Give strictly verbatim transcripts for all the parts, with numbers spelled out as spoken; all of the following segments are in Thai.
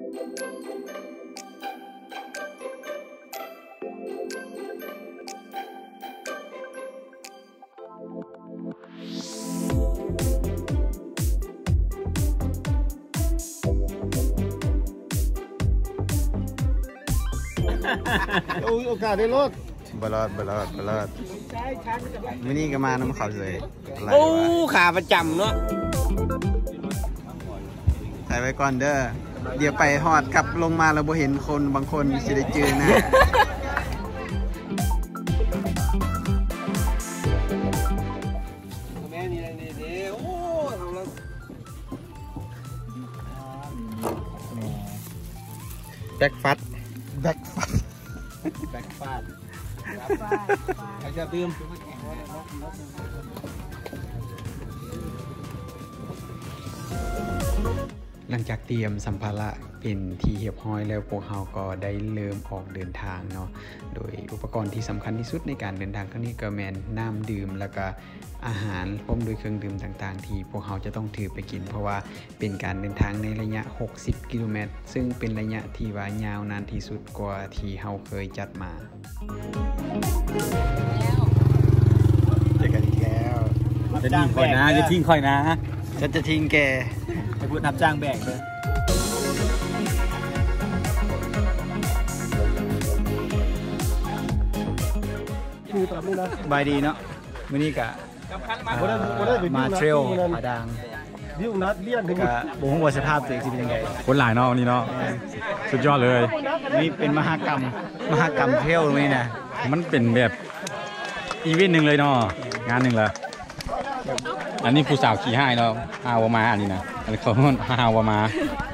โอกาสได้รอดบลอดบลอดบลอดมินี่ก็มาน้ำเขาเลยโอ้ขาประจำเนาะถ่ายไว้ก่อนเด้อเดี๋ยวไปหอดกลับลงมาเราบ่เห็นคนบางคนสิได้เจอหน้าแม่นี่นี่เด้โอ้ทำแล้วแบ็กฟัดแบ็กฟัดแบ็กฟาดใครจะดื่มหลังจากเตรียมสัมภาระเป็นที่เรียบร้อยแล้วพวกเราก็ได้เริ่มออกเดินทางเนาะโดยอุปกรณ์ที่สำคัญที่สุดในการเดินทางครั้งนี้ก็แม่นน้ำดื่มแล้วก็อาหารพร้อมด้วยเครื่องดื่มต่างๆที่พวกเราจะต้องถือไปกินเพราะว่าเป็นการเดินทางในระยะหกสิบกิโลเมตรซึ่งเป็นระยะที่ว่ายาวนานที่สุดกว่าที่เราเคยจัดมาเจอกันอีกแล้วจะทิ้งค่อยนะจะทิ้งค่อยนะฉันจะทิ้งแกไปพูดนับจ้างแบกเลยบายดีเนาะวันนี้กะมาเทรลผาดังวิวนัดเลี้ยงกะบุ้งวัวสภาพตัวเองจะเป็นยังไงคนหลายเนาะวันนี้เนาะสุดยอดเลยนี่เป็นมหากรรมมหากรรมเทรลตรงนี้นะมันเป็นแบบอีเวนต์หนึ่งเลยเนาะงานหนึ่งเลยอันนี้ผู้สาวขี่ให้เนาะฮาวามาอันนี้นะอันนี้เขาฮาวามา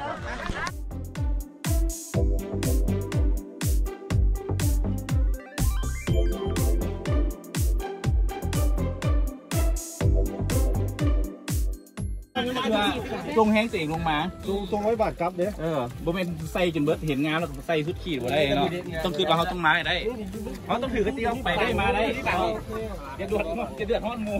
ลงแห้งตัวเองลงมาลงตรงไว้บาดกับเด้อเออบ่เป็นใส่จนเบิดเห็นงานแล้วใส่สุดขีดบ่ได้เนาะต้องคือว่าเขาต้องมาได้เขาต้องถือกระเตียวไปได้มาได้อย่าเดือดอย่าเดือดร้อนหมู่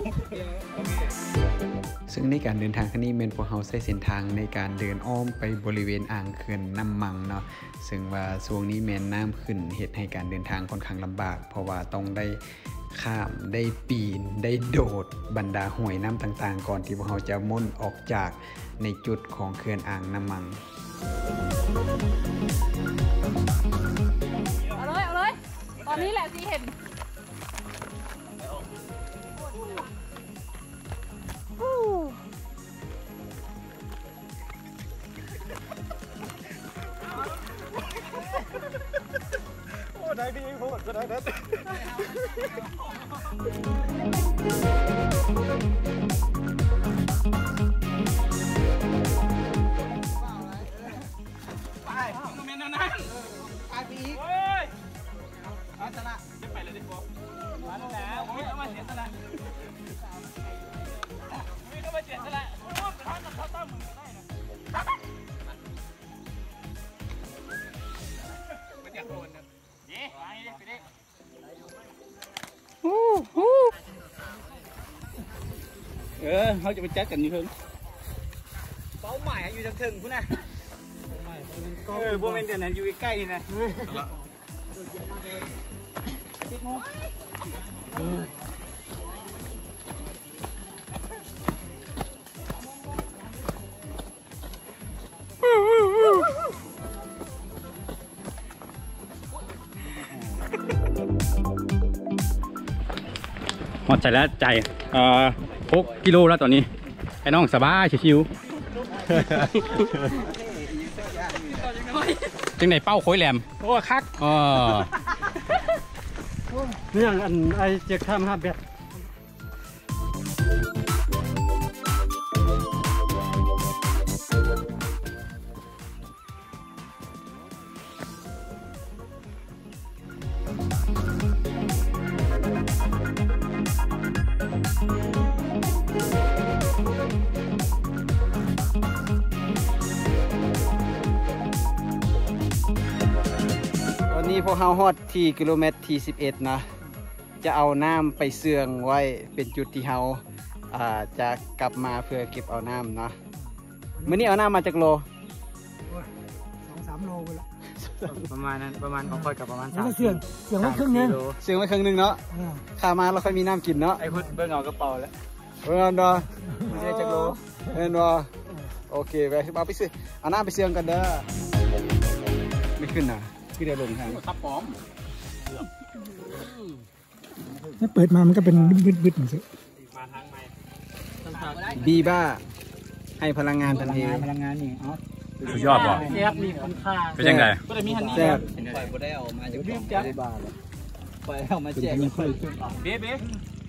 ซึ่งในการเดินทางครั้งนี้เมนพวกเขาใช้เส้นทางในการเดินอ้อมไปบริเวณอ่างเขื่อนน้ำมังเนาะซึ่งว่าช่วงนี้แมนน้ำขึ้นเหตุให้การเดินทางค่อนข้างลำบากเพราะว่าต้องได้ข้ามได้ปีนได้โดดบรรดาห้วยน้ำต่างๆก่อนที่พวกเขาจะมุ่นออกจากในจุดของเขื่อนอ่างน้ำมังเอาเลยเอาเลยตอนนี้แหละสิเห็นได้พี่พูดก็ได้นะไปโมเมนต์นั้นไปไปอีกโอ้ยเอาสละจะไปเลยดิโก้มาแล้วโอ้ยเอามาเสียสละไม่ต้องมาเสียสละโอ้ยเขาต้องเขาต้องมึงได้นะไม่อยากโดนนะเออเขาจะไปจัดกันอยู่เพิ่งเป้าหมายอยู่ทางถึงพุ่นนะเออโมเมนต์เดี๋ยวนั้นอยู่ใกล้ๆนะหมดใจแล้วใจเอ่อหกกิโลแล้วตอนนี้ไอ้น้องสบายชิวๆจึงในเป้าโค้ยแหลมโอ้คักอ๋อเนี่ยอันไอเจ็กทำห้าแบบนี้พวกเราฮอดที่กิโลเมตรที่สิบเอ็ดนะจะเอาน้ำไปเสื่องไว้เป็นจุดที่เราจะกลับมาเพื่อเก็บเอาน้ำนะมื้อนี้เอาน้ำมาจากโลสามโลไปละประมาณนั้นประมาณของค่อยกับประมาณสามเสียงเสียงมันครึ่งนึงเสียงไว้ครึ่งหนึงเนาะขามาเราค่อยมีน้ำกินเนาะไอ้พุทธเบิ่งเอากระเป๋าแล้วเออเนาะไม่ใช่จักโลเออเนาะโอเคไปเอาไปซื้อเอาน้ำไปเสียงกันเด้อไม่ขึ้นนะคือเดี๋ยวลงทางครับป้อมถ้าเปิดมามันก็เป็นบึดๆหน่อยสิมาทางใหม่บีบ้าให้พลังงานทันทีพลังงานนี่อ๋อสุดยอดบ่แซ่บมีคุณค่าเป็นยังไงก็ได้มีฮันนี่แซ่บปล่อยบ่ได้เอามาจากกล่องบ่ได้บาทเลยปล่อยเอามาแจกเบ๊ะเบ๊ะ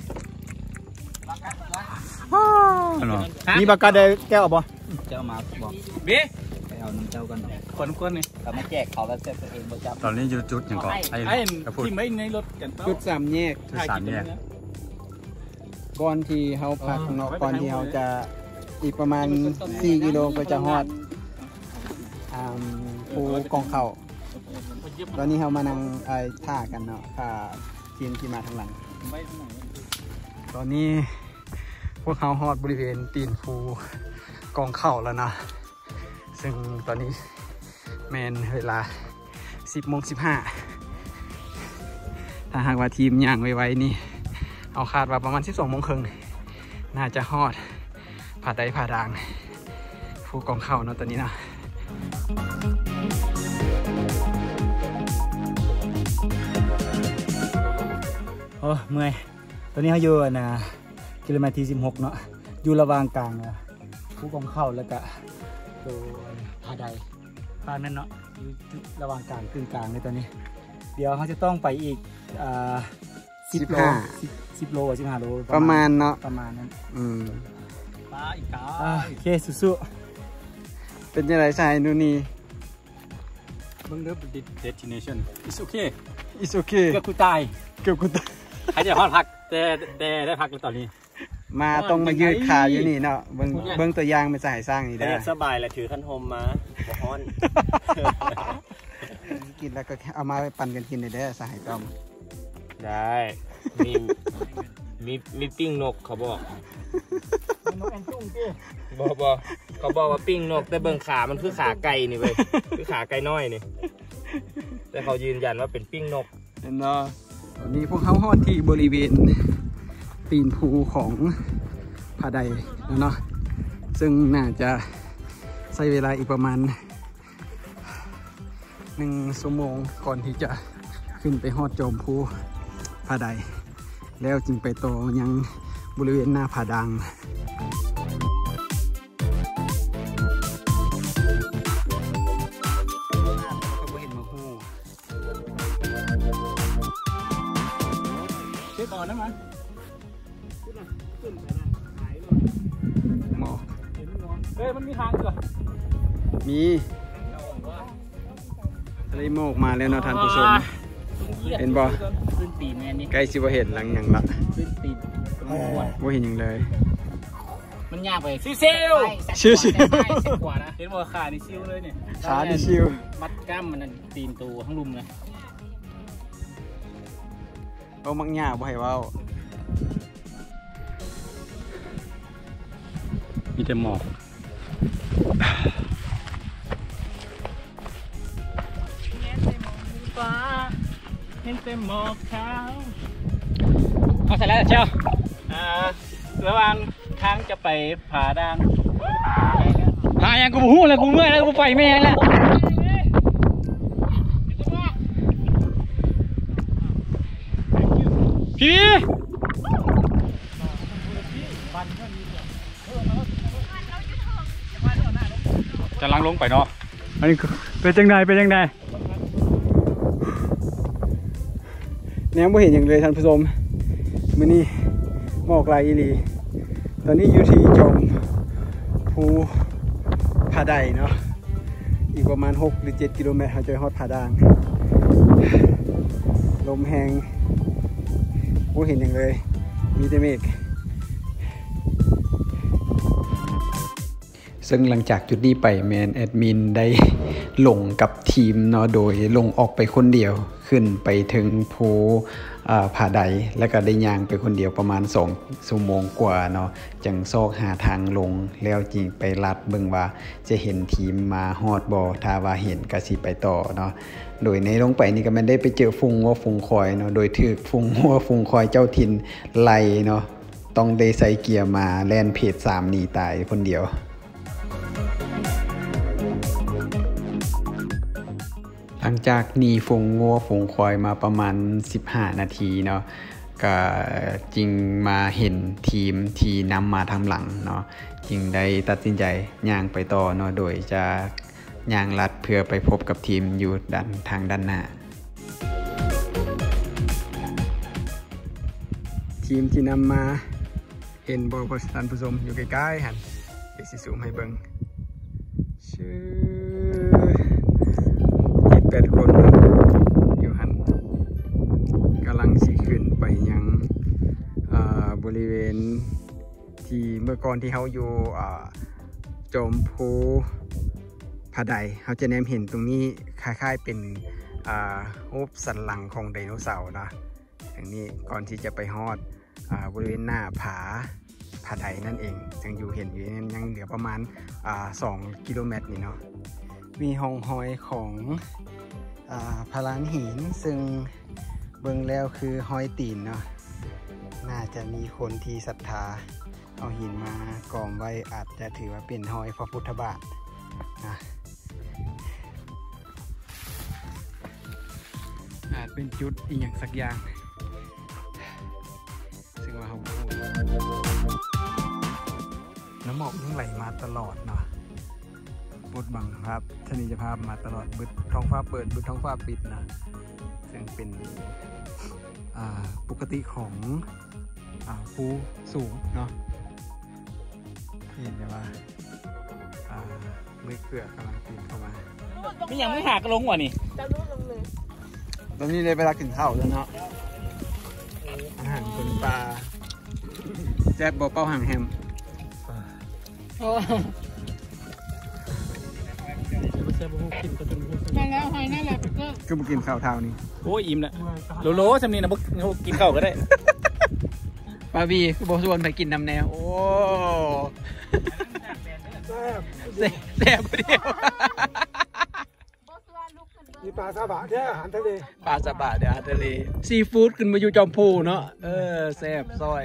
มีปากกาแดงแก้วบ่เจ้ามาบอกเบ๊ะไปเอาน้ำเจ้ากันคนคนนี่กลับมาแจกเขาแล้วแจกตัวเองบ่จับตอนนี้อยู่จุดอย่างก่อนไอ้ไอ้กระพุ้ที่ไม่ในรถกันจุดสามแยกจุดสามแยกก่อนที่เขาพักเนาะก่อนที่เขาจะอีกประมาณสี่กิโลก็จะฮอดอ่าภูกองเขาตอนนี้เขามานั่งไอ้ท่ากันเนาะท่าทีมที่มาทางหลัง ตอนนี้พวกเขาฮอดบริเวณตีนภูกองเข่าแล้วนะซึ่งตอนนี้แมนเวลาสิบโมงสิบห้าถ้าหากว่าทีมย่างไวๆนี่เอาคาดว่าประมาณสิบสองโมงครึ่งน่าจะฮอดผ่าใดผ่าดางภูกองเข่าเนาะตอนนี้นะโอ้เมื่อยตอนนี้เขาอยู่นะกิโลเมตรที่สิบหกเนาะอยู่ระหว่างกลางนะผู้กองเข้าแล้วก็ตัวผาใดผานั่นเนาะอยู่ระหว่างกลางกึ่งกลางในตอนนี้ เดี๋ยวเขาจะต้องไปอีกอ่าสิบโลสิบโลสิบห้าโลประมาณเนาะประมาณนั้นอืมปลาอีกาโอเคสู้เป็นยังไงชายนูนี่ๆเบิ่งเด้อ destination it's okay it's okay ๆเกือบกูตายเกือบกูตายใครจะฮอดพักแต่แต่ได้พักแล้วตอนนี้มาต้องมายืดขาอยู่นี่เนาะเบิ้งเบิ้งตัวอย่างไม่ใส่สร้างนี่ได้สบายแหละถือคันโฮมมาบ่ฮ้อนกินแล้วก็เอามาปั่นกันกินได้เด้อสหายต้อมได้มีมีมีปิ้งนกเขาบอกนกแอนจุ้งพี่บอกบอกเขาบอกว่าปิ้งนกแต่เบิ่งขามันคือขาไก่นี่เว้ยคือขาไก่น้อยนี่แต่เขายืนยันว่าเป็นปิ้งนกเห็นเนาะตอนนี้พวกเขาฮอดที่บริเวณตีนภูของผาใดแล้วเนาะซึ่งน่าจะใช้เวลาอีกประมาณหนึ่งชั่วโมงก่อนที่จะขึ้นไปฮอดจอมภูผาใดแล้วจึงไปต่อยังบริเวณหน้าผาดังเช็คก่อนนะมันหมอกเฮ้ยมันมีทางก่อนมีอะไรโมกมาแล้วเนาะท่านผู้ชมเห็นบ่ขึ้นตีนแม่นี่ใกล้สิบ่เห็นหลังหยังละขึ้นตีนบ่เห็นหยังเลยมันยากไปซิวซิวชิวชิวกว่านะเห็นว่าขานี่ซิวเลยเนี่ยขาดิชิวมัดกล้ามมันตีนตัวทั้งลุมเลยเอามักหญ้าบ่ให้เว้ามีแต่หมอกฟ้าเห็นแต่หมอกขาวเอาใส่แล้วเชียวอ่าระหว่างทางจะไปผาด่างหายังกูบ่ฮู้เลยกูเมื่อยแล้วกูไปแม่งแล้วพี่จะลังลงไปเนาะอันนี้เป็นจังไดเป็นจังไดแนวบ่เห็นหยังเลยท่านผู้ชมมื้อนี้หมอกหลายอีหลีตอนนี้อยู่ที่จอมภูผาใดเนาะอีกประมาณหกหรือเจ็ดกิโลเมตรเราจะฮอดผาด่างลมแรงบ่เห็นหยังเลยมีแต่เมฆซึ่งหลังจากจุดนี้ไปแมนแอดมินได้ลงกับทีมเนาะโดยลงออกไปคนเดียวขึ้นไปถึงภูผาใดแล้วก็ได้ย่างไปคนเดียวประมาณสองชั่วโมงกว่าเนาะจังซอกหาทางลงแล้วจริงไปลัดเบิ่งว่าจะเห็นทีมมาฮอดบ่ถ้าว่าเห็นก็สิไปต่อเนาะโดยในลงไปนี่ก็มันได้ไปเจอฟุงวัวฟุงคอยเนาะโดยถูกฟุงวัวฟุงคอยเจ้าถิ่นไล่เนาะต้องได้ใส่เกียร์มาแล่นเพจสามหนีตายคนเดียวหลังจากหนีฝูงงัวฝูงควายมาประมาณสิบห้านาทีเนาะก็จึงมาเห็นทีมที่นำมาทำหลังเนาะจึงได้ตัดสินใจย่างไปต่อเนาะโดยจะย่างลัดเพื่อไปพบกับทีมอยู่ด้านทางด้านหน้าทีมที่นำมาเห็นบอลท่านผู้ชมอยู่ใกล้ๆหันเดี๋ยวสิซูมให้เบิ่งชื่อแปดคนอยู่หันกำลังสีขึ้นไปยังบริเวณที่เมื่อก่อนที่เขาอยู่จอมภูผาใดเขาจะแนมเห็นตรงนี้คล้ายๆเป็นรูปสันหลังของไดโนเสาร์นะอย่างนี้ก่อนที่จะไปฮอดบริเวณหน้าผาผาใดนั่นเองยังอยู่เห็นอยู่ยังเหลือประมาณสองกิโลเมตรนี่เนาะมีห้องหอยของพลานหินซึ่งเบิ่งแล้วคือหอยตีนเนาะน่าจะมีคนที่ศรัทธาเอาหินมากองไว้อาจจะถือว่าเป็นหอยพระพุทธบาทนะอาจเป็นจุดอีกอย่างสักอย่างซึ่งว่าเขาพูดน้ำหมอกยังไหลมาตลอดเนาะบดบังครับทนีจะภาพมาตลอดบึดท้องฟ้าเปิดบึดท้องฟ้าปิดนะซึ่งเป็นปกติของภูสูงเนาะเห็นไหมว่าไม่เกลือกำลังปีนเข้ามาไม่ยังไม่หากระลงว่ะนี่จะรู้ลงเลยตอนนี้เลยเวลากินข้าวแล้วเนาะอาหารคนปลาแจ๊บบอเป้าห่างแฮมมาแล้วหอยนั่นแหละก็ก็มากินข้าวเท้านี้โอ้ยอิ่มละโลโลจำนี้นะพวกกินข้าวก็ได้ปาบีคือบอกชวนไปกินน้ำแนวโอ้แซ่บแซ่บเดียวมีปลาซาบะแค่อาหารทะเลปลาซาบะเดี๋ยวอาหารทะเลซีฟู้ดขึ้นมาอยู่จอมพูเนาะเออแซ่บซอย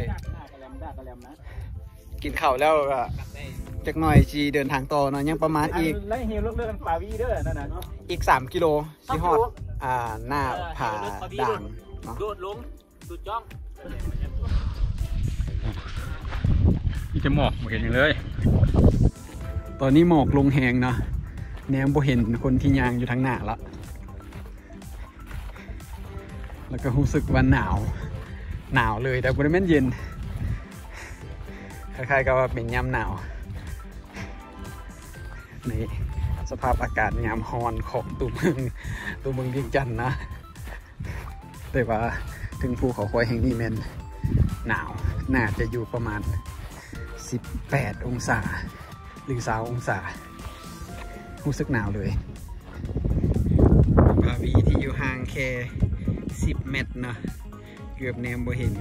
กินข้าวแล้วก็จากหน่อยจีเดินทางต่อเนาะยังประมาณอีกไล่เฮียเรื่องปลาวีเด้อนั่นน่ะอีกสามกิโลที่ฮอดอ่าหน้าผาด่างเนาะโดดลงสุดจ้องนี่จะหมอกเห็นอย่างเลยตอนนี้หมอกลงแหงเนาะแนมบ่เห็นคนที่ยางอยู่ทางหน้าละแล้วก็รู้สึกว่าหนาวหนาวเลยแต่บริเวณเย็นคล้ายๆกับว่าเป็นยามหนาวนี่สภาพอากาศยามฮอนของตัวเมืองตัวเมืองเวียงจันทน์นะแต่ว่าถึงภูเขาควายแห่งนี้แม่นหนาวน่าจะอยู่ประมาณสิบแปดองศาหรือสามองศารู้สึกหนาวเลยบาวีที่อยู่ห่างแค่สิบเมตรเนาะเกือบแนมบ่เห็น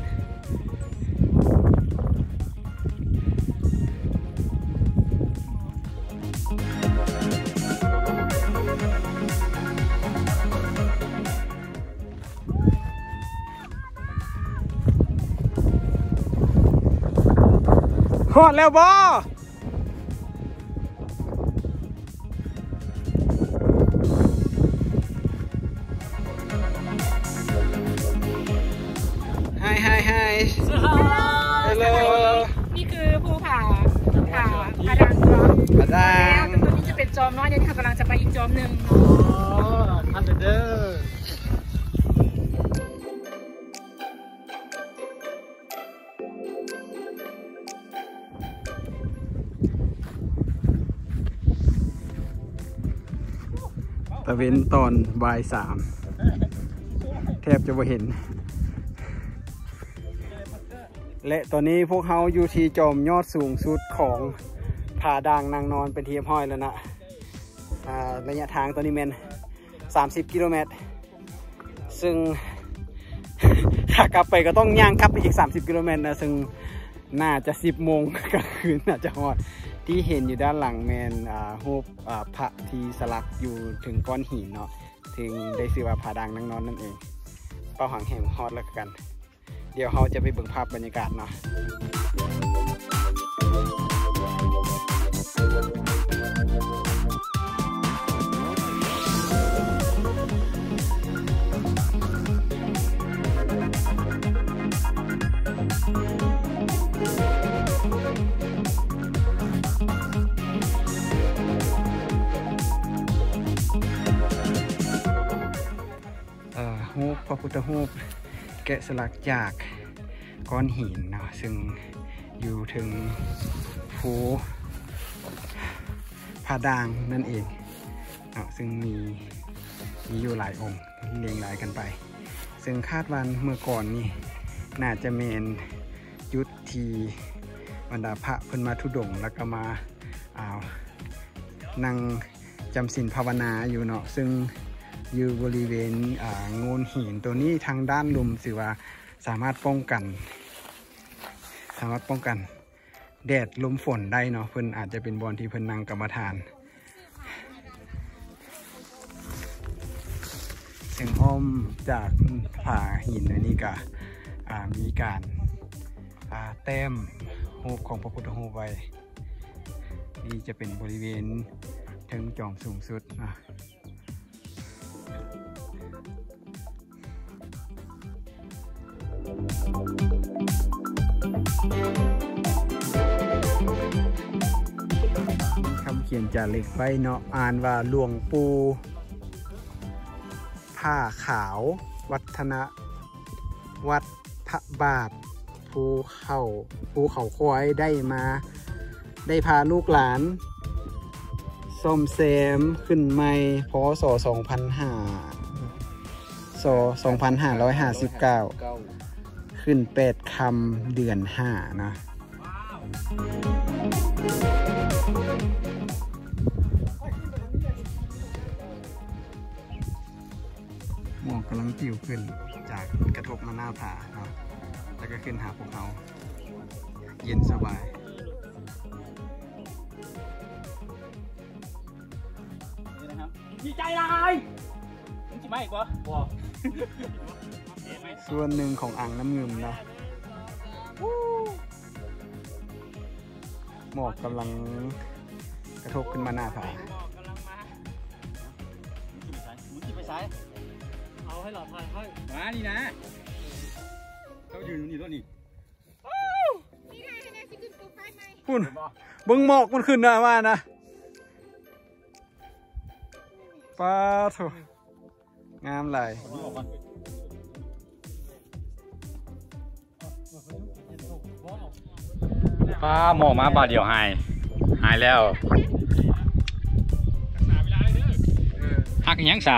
ฮอดแล้วบ่ไฮไฮไฮฮัลโหลนี่คือภูผาผาผาดังเนาะผาดังแล้วตัวนี้จะเป็นจอมน้อยเดี๋ยวเรากำลังจะไปอีกจอมหนึ่งอ๋อทันเดอร์ตะเวนตอนบ่ายสามแทบจะไม่เห็นและตอนนี้พวกเขาอยู่ที่จอมยอดสูงสุดของผาด่างนางนอนเป็นที่ห้อยแล้วนะระยะทางตอนนี้แมนสามสิบกิโลเมตรซึ่งขากลับไปก็ต้องย่างกลับไปอีกสามสิบกิโลเมตรนะซึ่งน่าจะสิบโมงกลางคืนน่าจะฮอดที่เห็นอยู่ด้านหลังแมนรูปพระที่สลักอยู่ถึงก้อนหินเนาะถึงได้ชื่อว่าผาดังนางนอนนั่นเองเป้าหางแห่งฮอดแล้วกันเดี๋ยวเราจะไปเบิ่งภาพบรรยากาศเนาะรูปพระพุทธรูปแกะสลักจากก้อนหินเนาะซึ่งอยู่ถึงภูผาด่างนั่นเองเนาะซึ่งมีมีอยู่หลายองค์เรียงรายกันไปซึ่งคาดวันเมื่อก่อนนี่น่าจะเมนยุทธทีบรรดาพระเพิ่นมาทุดงแล้วก็มาอ้าวนั่งจำศีลภาวนาอยู่เนาะซึ่งอยู่บริเวณโงนหินตัวนี้ทางด้านลุมสิว่าสามารถป้องกันสามารถป้องกันแดดลมฝนได้เนาะเพิ่นอาจจะเป็นบอนที่เพิ่นนั่งกรรมฐานเสียงอ้อมจากผาหินอันนี้ก็มีการแต้มรูปของพระพุทธรูปไว้นี่จะเป็นบริเวณถึงจอมสูงสุดนะคำเขียนจารึกไว้เนาะอ่านว่าหลวงปู่ผ้าขาววัฒนวัดพระบาทภูเขาภูเขาควายได้มาได้พาลูกหลานซ่อมแซมขึ้นใหม่พศสองพันห้าศสองพันห้าร้อยห้าสิบเก้าขึ้นแปดคำเดือนห้านะหมอกกำลังติวขึ้นจากกระทบมาหน้าผาเนาะแล้วก็ขึ้นหาพวกเขาเย็นสบายนี่นะครับดีใจเลยมึงจิมาอีกปะบ่ส่วนหนึ่งของอ่างน้ำเงิมเนาะหมอกกำลังกระทบขึ้นมาหน้าผามึงจิไปซ้ายเอาให้หลอดไฟให้มานี่นะเขายืนอยู่นี่ตัวนี้พุ่นบึงหมอกมันขึ้นนะว่านะป้าโถงามไหลป้าหมอมาบาดเดียวหายหายแล้วหักยังสา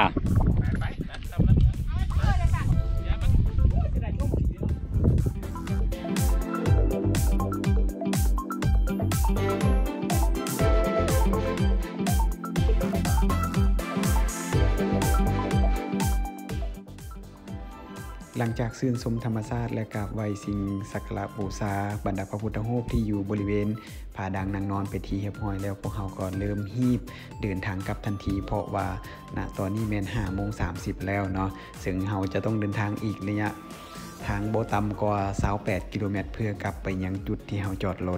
หลังจากซื่นชมธรรมชาติและกราบไหว้สิ่งศักดิ์บูชาบรรดาพระพุทธรูปที่อยู่บริเวณผาดังนางนอนไปทีเรียบร้อยแล้วพวกเขาก็เริ่มฮีบเดินทางกลับทันทีเพราะว่าณตอนนี้แม่นห้าโมงสามสิบแล้วเนาะซึ่งเราจะต้องเดินทางอีกระยะทางบ่ต่ำกว่ายี่สิบแปดกิโลเมตรเพื่อกลับไปยังจุดที่เราจอดรถ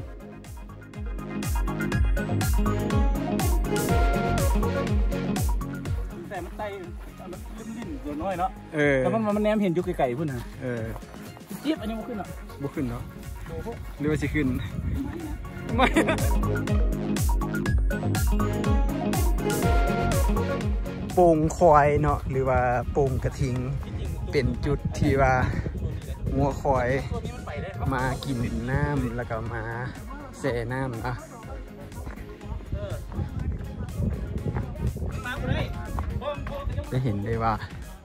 แต่มันไต่มันลิ้นตัวน้อยเนาะเออแต่มันมันแนมเห็นอยู่ไกลๆพุ่นนะเออเจี๊ยบอันนี้บ่ขึ้นหรอบ่ขึ้นเนาะหรือว่าสิขึ้นไม่โป่งควายเนาะหรือว่าโป่งกระทิงเป็นจุดที่ว่างัวควายมากินน้ำแล้วก็มาแช่น้ำอ่ะจะเห็นได้ว่า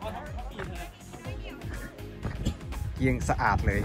เยี่ยงสะอาดเลย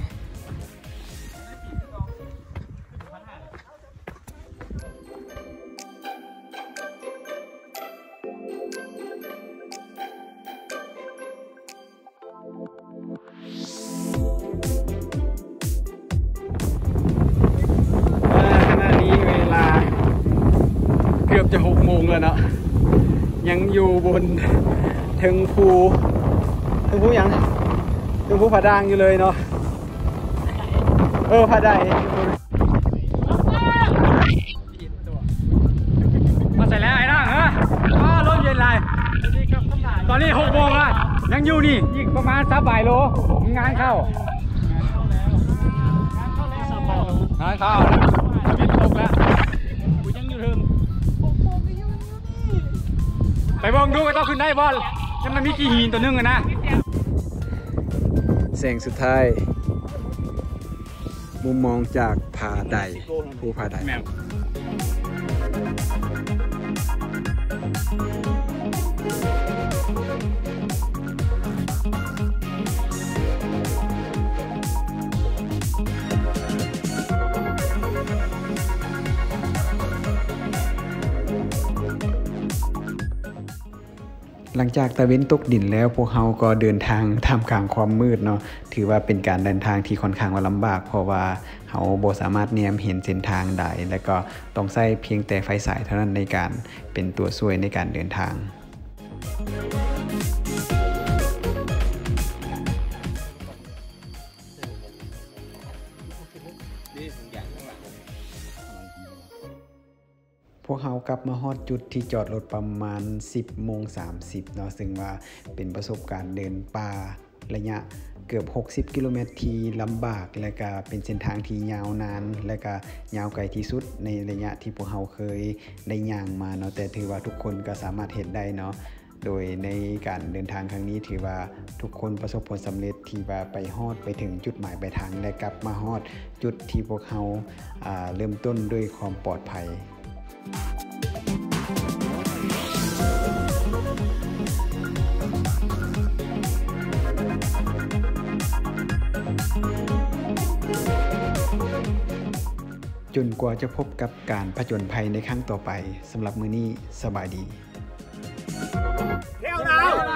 นถึงภูถึงภูหยังถึงภูผาด่างอยู่เลยเนาะเออผาใดมาใส่แล้วไอ้นั่งฮะอ๋อลมเย็นไรตอนนี้หกโมงแล้วยังอยู่นี่อีกประมาณสักบ่ายโลงานเข้างานเข้าบินตกแล้วกูยังอยู่ถึงไปมองดูก็ต้องขึ้นได้บอลแล้วมันมีกี่หินตัวนึงอะนะแสงสุดท้ายมุมมองจากผาใดภูผาใดหลังจากตะเว้นตกดินแล้วพวกเขาก็เดินทางท่ามกลางความมืดเนาะถือว่าเป็นการเดินทางที่ค่อนข้างว่าลำบากเพราะว่าเขาบ่สามารถแนมเห็นเส้นทางได้และก็ต้องใช้เพียงแต่ไฟฉายเท่านั้นในการเป็นตัวช่วยในการเดินทางพวกเขากลับมาฮอดจุดที่จอดรถประมาณ สิบโมงสามสิบ เนาะซึ่งว่าเป็นประสบการณ์เดินป่าระยะเกือบหกสิบกิโลเมตรที่ลำบากและก็เป็นเส้นทางที่ยาวนานและก็ยาวไกลที่สุดในระยะที่พวกเขาเคยได้ย่างมาเนาะแต่ถือว่าทุกคนก็สามารถเห็นได้เนาะโดยในการเดินทางครั้งนี้ถือว่าทุกคนประสบผลสำเร็จที่ว่าไปฮอดไปถึงจุดหมายปลายทางและกลับมาฮอดจุดที่พวกเขาอ่าเริ่มต้นด้วยความปลอดภัยจนกว่าจะพบกับการผจญภัยในครั้งต่อไปสำหรับมื้อนี้สบายดีเที่ยวดาว